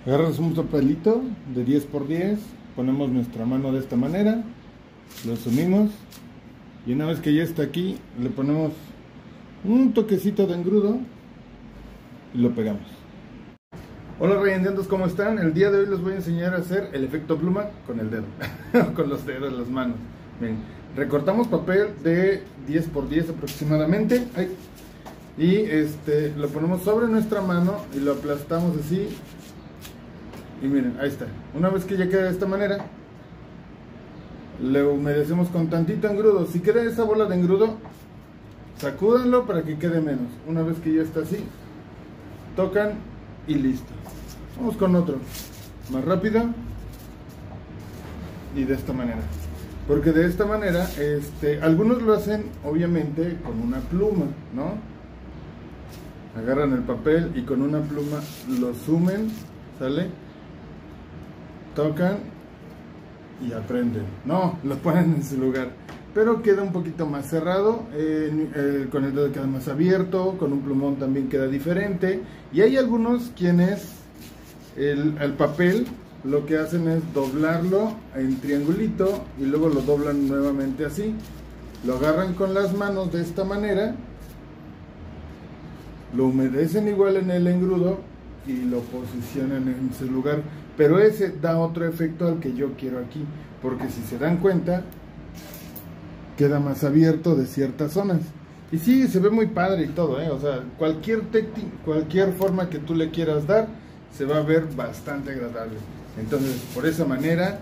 Agarras un papelito de 10 por 10, ponemos nuestra mano de esta manera, lo sumimos y una vez que ya está aquí le ponemos un toquecito de engrudo y lo pegamos. Hola rayendiantes, ¿cómo están? El día de hoy les voy a enseñar a hacer el efecto pluma con el dedo, con los dedos, las manos. Bien, recortamos papel de 10 por 10 aproximadamente. Y lo ponemos sobre nuestra mano y lo aplastamos así. Y miren, ahí está. Una vez que ya queda de esta manera, le humedecemos con tantito engrudo. Si queda esa bola de engrudo, sacúdanlo para que quede menos. Una vez que ya está así, tocan y listo. Vamos con otro, más rápido. Y de esta manera. Porque de esta manera, algunos lo hacen obviamente con una pluma, ¿no? Agarran el papel y con una pluma lo sumen, ¿sale? Tocan y aprenden. No, lo ponen en su lugar. Pero queda un poquito más cerrado, con el dedo queda más abierto, con un plumón también queda diferente. Y hay algunos quienes el papel lo que hacen es doblarlo en triangulito y luego lo doblan nuevamente así. Lo agarran con las manos de esta manera, lo humedecen igual en el engrudo y lo posicionan en su lugar, pero ese da otro efecto al que yo quiero aquí, porque si se dan cuenta queda más abierto de ciertas zonas y sí, se ve muy padre y todo, o sea, cualquier forma que tú le quieras dar se va a ver bastante agradable. Entonces, por esa manera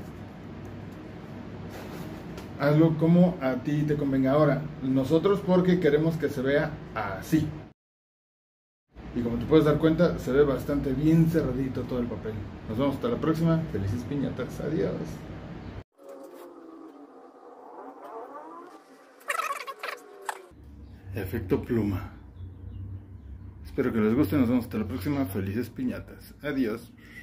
hazlo como a ti te convenga. Ahora, nosotros porque queremos que se vea así. Y como te puedes dar cuenta, se ve bastante bien cerradito todo el papel. Nos vemos hasta la próxima. Felices piñatas. Adiós. Efecto pluma. Espero que les guste. Nos vemos hasta la próxima. Felices piñatas. Adiós.